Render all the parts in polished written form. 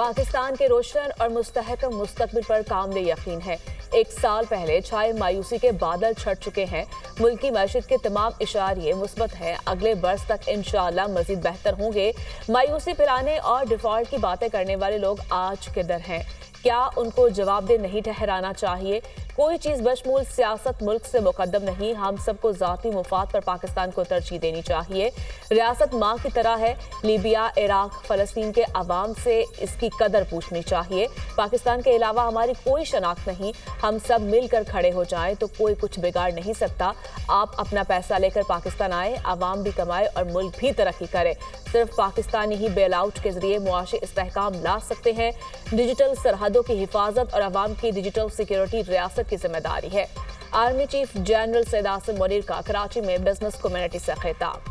पाकिस्तान के रोशन और मुस्तहकम मुस्तकबिल पर कामिल यकीन है। एक साल पहले छाए मायूसी के बादल छट चुके हैं। मुल्क की मईशत के तमाम इशारे मुस्बत हैं। अगले बरस तक इंशाअल्लाह मजीद बेहतर होंगे। मायूसी फैलाने और डिफॉल्ट की बातें करने वाले लोग आज किधर हैं? क्या उनको जवाबदेह नहीं ठहराना चाहिए? कोई चीज़ बशमूल सियासत मुल्क से मुकद्दम नहीं। हम सबको ज़ाती मुफाद पर पाकिस्तान को तरजीह देनी चाहिए। रियासत माँ की तरह है। लीबिया, इराक, फ़लस्तीन के अवाम से इसकी कदर पूछनी चाहिए। पाकिस्तान के अलावा हमारी कोई शनाख्त नहीं। हम सब मिलकर खड़े हो जाएं तो कोई कुछ बिगाड़ नहीं सकता। आप अपना पैसा लेकर पाकिस्तान आए, अवाम भी कमाए और मुल्क भी तरक्की करे। सिर्फ पाकिस्तानी ही बेल आउट के जरिए मुआशी इस्तेहकाम ला सकते हैं। डिजिटल सरहदों की हिफाजत और अवाम की डिजिटल सिक्योरिटी रियासत की जिम्मेदारी है। Army chief general Syed Asim Munir का कराची में बिजनेस कम्युनिटी से खिताब।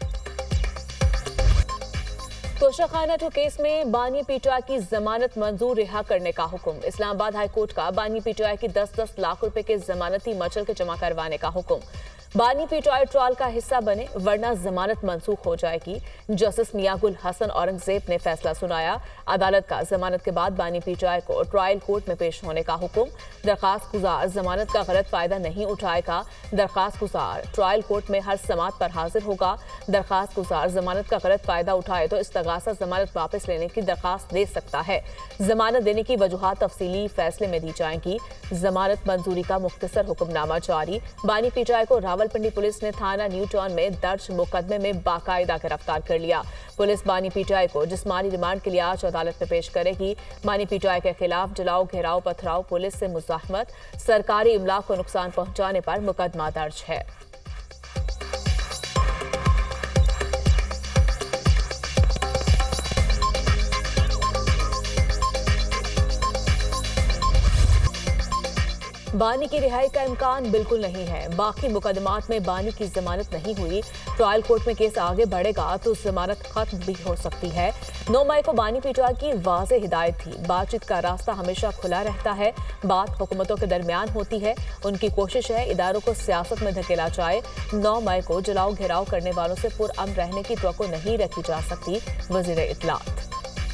तोशाखाना 2 केस में बानी पीटीआई की जमानत मंजूर रिहा करने का हुक्म। इस्लामाबाद हाई कोर्ट का बानी पीटीआई की 10-10 लाख रुपए के जमानती मचल के जमा करवाने का हुक्म। बानी पीटीआई ट्रायल का हिस्सा बने वरना जमानत मंसूख हो जाएगी। जस्टिस मियां गुल हसन औरंगजेब ने फैसला सुनाया। अदालत का जमानत के बाद बानी पीटीआई को ट्रायल कोर्ट में पेश होने का हुक्म। दरखास्त गुजार जमानत का गलत फायदा नहीं उठाएगा। दरखास्त गुजार ट्रायल कोर्ट में हर समात पर हाजिर होगा। दरखास्त गुजार जमानत का गलत फायदा उठाए तो इस्तगासा जमानत वापस लेने की दरखास्त दे सकता है। जमानत देने की वजूहात तफसीली फैसले में दी जाएंगी। जमानत मंजूरी का मुख्तसर हुक्मनामा जारी। बानी पीटीआई को रावलपिंडी पुलिस ने थाना न्यू टाउन में दर्ज मुकदमे में बाकायदा गिरफ्तार कर लिया। पुलिस बानी पीटीआई को जिस्मानी रिमांड के लिए आज अदालत में पेश करेगी। बानी पीटीआई के खिलाफ जलाओ, घेराव, पथराव, पुलिस से मुज़ाहमत, सरकारी इमलाक को नुकसान पहुंचाने पर मुकदमा दर्ज है। बानी की रिहाई का इम्कान बिल्कुल नहीं है। बाकी मुकदमात में बानी की जमानत नहीं हुई। ट्रायल कोर्ट में केस आगे बढ़ेगा तो जमानत खत्म भी हो सकती है। 9 मई को बानी पीटीआई की वाज़ेह हिदायत थी। बातचीत का रास्ता हमेशा खुला रहता है। बात हुकूमतों के दरमियान होती है। उनकी कोशिश है इदारों को सियासत में धकेला जाए। 9 मई को जलाओ घेराव करने वालों से पुरअमन रहने की तवक्को नहीं रखी जा सकती। वज़ीर इत्तलात।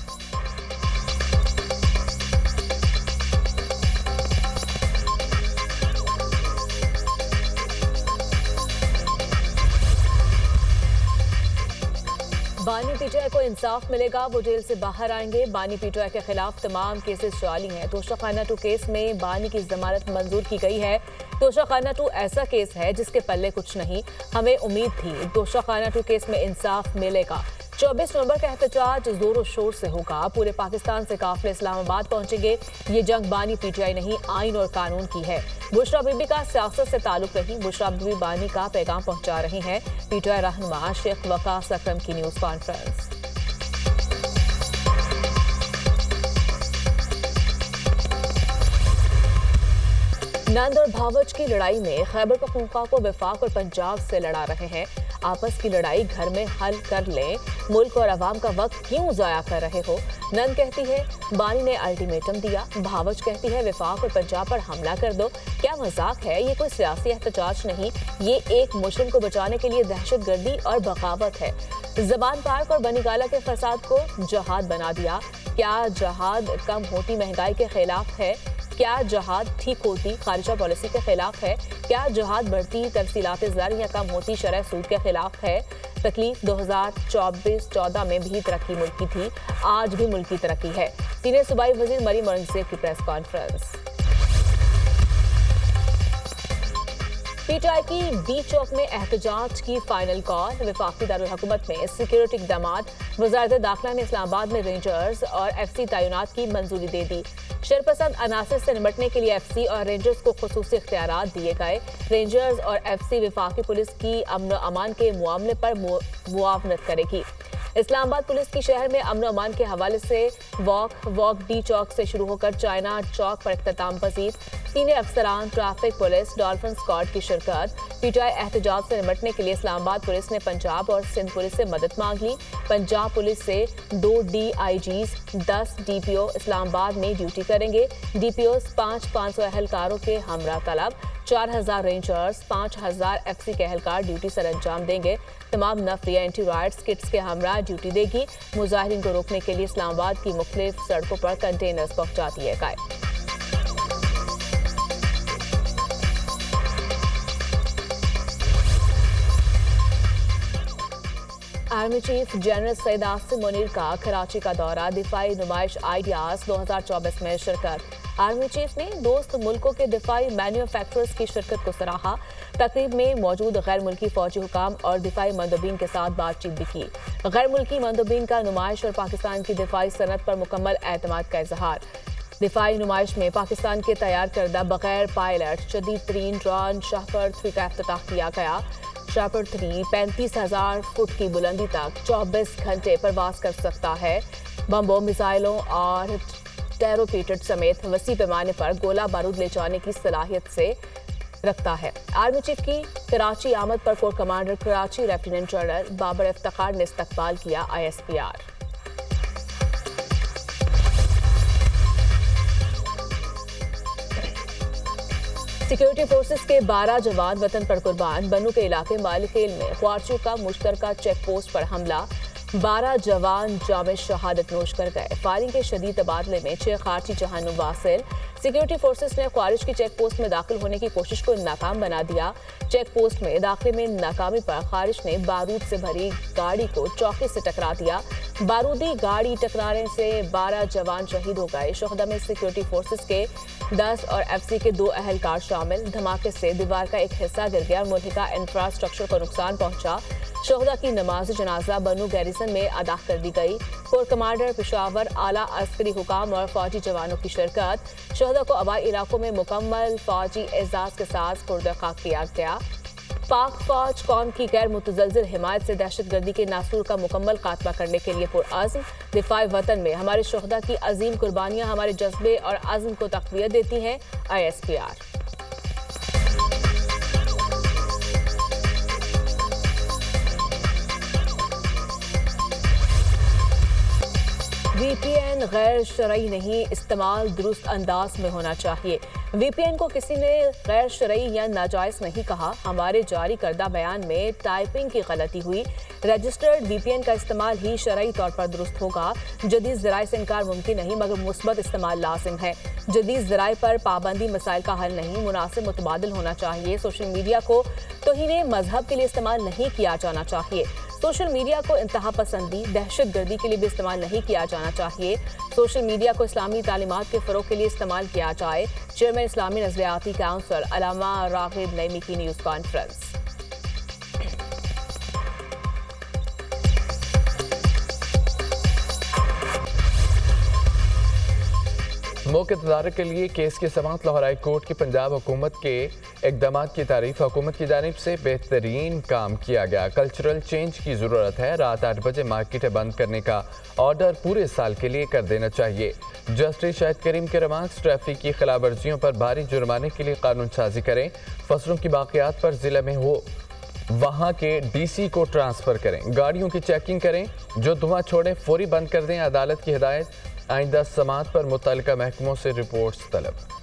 बानी पीटीआई को इंसाफ मिलेगा, वो जेल से बाहर आएंगे। बानी पीटीआई के खिलाफ तमाम केसेस जाली हैं। तोशाखाना 2 केस में बानी की जमानत मंजूर की गई है। तोशाखाना 2 ऐसा केस है जिसके पल्ले कुछ नहीं। हमें उम्मीद थी तोशाखाना 2 केस में इंसाफ मिलेगा। 24 नवंबर का एहतजाज जोरों शोर से होगा। पूरे पाकिस्तान से काफिले इस्लामाबाद पहुंचेंगे। ये जंग बानी पीटीआई नहीं, आइन और कानून की है। बुशरा बीबी का सियासत से ताल्लुक नहीं। बुशरा बीबी बानी का पैगाम पहुंचा रही हैं। पीटीआई रहनुमा शेख वकास अकरम की न्यूज कॉन्फ्रेंस। नंद और भावच की लड़ाई में खैबर पख्तूनख्वा को वफाक और पंजाब से लड़ा रहे हैं। आपस की लड़ाई घर में हल कर लें। मुल्क और अवाम का वक्त क्यों जाया कर रहे हो? नंद कहती है बानी ने अल्टीमेटम दिया। भावच कहती है वफाक और पंजाब पर हमला कर दो। क्या मजाक है? ये कोई सियासी एहतजाज नहीं, ये एक मुस्लिम को बचाने के लिए दहशतगर्दी और बगावत है। जबान पार्क और बनीगाला के फसाद को जहाद बना दिया। क्या जहाद कम होती महंगाई के खिलाफ है? क्या जहाद ठीक होती खारिजा पॉलिसी के खिलाफ है? क्या जहाद बढ़ती तरसीलात ज़र या कम होती शरह सूद के खिलाफ है? तकलीफ 2024-14 में भी तरक्की मुल्क की थी, आज भी मुल्क की तरक्की है। सीनियर सूबाई वजीर मरीम औरंगजेब की प्रेस कॉन्फ्रेंस। पीटीआई की डी चौक में एहतजाज की फाइनल कॉल। वफाकी दारुल हुकूमत में सिक्योरिटी इक़दामात। वज़ारत दाखिला ने इस्लामाबाद में रेंजर्स और एफसी तैनात की मंजूरी दे दी। शरपसंद अनासर से निपटने के लिए एफसी और रेंजर्स को खुसूसी इख्तियारात दिए गए। रेंजर्स और एफसी वफाकी पुलिस की अमन व अमान के मामले पर मुआवनत करेगी। इस्लामाबाद पुलिस की शहर में अमन व अमान के हवाले से वॉक डी चौक से शुरू होकर चाइना चौक पर इख्तिताम पजीर। सीनियर अफसरान, ट्रैफिक पुलिस, डॉल्फिन स्क्वाड की शिरकत। पीटीआई एहतजाज से निपटने के लिए इस्लामाबाद पुलिस ने पंजाब और सिंध पुलिस से मदद मांग ली। पंजाब पुलिस से 2 DIGs, 10 DPO इस्लामाबाद में ड्यूटी करेंगे। DPOs 500 एहलकारों के हमरा तलब। 4000 रेंजर्स, 5000 FC के एहलकार ड्यूटी सर अंजाम देंगे। तमाम नफरी एंटी राइट्स किट्स के हमरा ड्यूटी देगी। मुजाहिरीन को रोकने के लिए इस्लामाबाद की मुख्तलिफ सड़कों पर कंटेनर्स पहुंचा दिए गए। Army chief general Syed Asim Munir का कराची का दौरा। दिफाई नुमाइश आइडियाज 2024 में शिरकत। आर्मी चीफ ने दोस्त मुल्कों के दिफाई मैन्युफैक्चरर्स की शिरकत को सराहा। तकरीब में मौजूद गैर मुल्की फौजी हुकाम और दिफाई मंदोबीन के साथ बातचीत भी की। गैर मुल्की मंदोबीन का नुमाइश और पाकिस्तान की दिफाई सनत पर मुकम्मल एतमाद का इजहार। दिफाई नुमाइश में पाकिस्तान के तैयार करदा बगैर पायलट जदीद तरीन ड्रोन शाहपर 3 का इफ्तिताह किया गया। शाहपर 3 35,000 फुट की बुलंदी तक 24 घंटे परवास कर सकता है। बम्बों, मिसाइलों और टेरोपेटेड समेत वसी पैमाने पर गोला बारूद ले जाने की सलाहियत से रखता है। आर्मी चीफ की कराची आमद पर corps commander Karachi lieutenant general Babar Iftikhar ने इस्तकबाल किया। ISPR सिक्योरिटी फोर्सेस के 12 जवान वतन पर कुर्बान। बनू के इलाके मालिकेल में ख्वारचियों का मुश्तरका चेक पोस्ट पर हमला। 12 जवान जामे शहादत नोश कर गए। फायरिंग के शदीद तबादले में 6 खारची जहानुम वासिल। सिक्योरिटी फोर्सेस ने ख्वारिज की चेक पोस्ट में दाखिल होने की कोशिश को नाकाम बना दिया। चेक पोस्ट में दाखिले में नाकामी पर खारिज ने बारूद से भरी गाड़ी को चौकी से टकरा दिया। बारूदी गाड़ी टकराने से 12 जवान शहीद हो गए। शोहदा में सिक्योरिटी फोर्सेस के 10 और FC के 2 एहलकार शामिल। धमाके से दीवार का एक हिस्सा गिर गया और मुल्हिका इंफ्रास्ट्रक्चर को नुकसान पहुंचा। शोहदा की नमाज जनाजा बनू गैरिसन में अदा कर दी गई। कोर कमांडर पेशावर, आला अस्करी हुकाम और फौजी जवानों की शिरकत। शोहदा को हवाई इलाकों में मुकम्मल फौजी एजाज के साथ पुरदखा किया गया। पाक फौज कौम की गैर मुतज़लज़िल हिमायत से दहशतगर्दी के नासूर का मुकम्मल खात्मा करने के लिए पुरअज़्म। दिफाई वतन में हमारे शोहदा की अजीम कुर्बानियां हमारे जज्बे और अज़्म को तक़वियत देती हैं। ISPR VPN गैर शरई नहीं, इस्तेमाल दुरुस्त अंदाज में होना चाहिए। VPN को किसी ने गैर शरई या नाजायज़ नहीं कहा। हमारे जारी करदा बयान में टाइपिंग की गलती हुई। रजिस्टर्ड VPN का इस्तेमाल ही शरई तौर पर दुरुस्त होगा। जदीद ज़राए से इनकार मुमकिन नहीं, मगर मुस्बत इस्तेमाल लाजिम है। जदीद ज़राए पर पाबंदी मसाइल का हल नहीं, मुनासिब मुतबादिल होना चाहिए। सोशल मीडिया को तौहीन मजहब के लिए इस्तेमाल नहीं किया जाना चाहिए। सोशल मीडिया को इंतहा पसंदी, दहशत गर्दी के लिए भी इस्तेमाल नहीं किया जाना चाहिए। सोशल मीडिया को इस्लामी तालीमात के फ़रोग़ के लिए इस्तेमाल किया जाए। चेयरमैन इस्लामी नज़रियाती काउंसिल अल्लामा राग़िब नईमी की न्यूज़ कॉन्फ्रेंस। मौके तदारक के लिए केस की समाअत लाहौर हाई कोर्ट की पंजाब हुकूमत के इक़दाम की तारीफ। हुकूमत की जानिब से बेहतरीन काम किया गया। कल्चरल चेंज की ज़रूरत है। रात 8 बजे मार्केटें बंद करने का ऑर्डर पूरे साल के लिए कर देना चाहिए। जस्टिस शाहिद करीम के रिमार्क्स, ट्रैफिक की खिलाफ वर्जियों पर भारी जुर्माने के लिए कानून साजी करें। फसलों की बाक़ियात पर ज़िले में हो वहाँ के DC को ट्रांसफ़र करें। गाड़ियों की चेकिंग करें, जो धुआं छोड़े फौरी बंद कर दें। अदालत की हिदायत। आइंदा समाअत पर मुतल्लिका महकमों से रिपोर्ट्स तलब।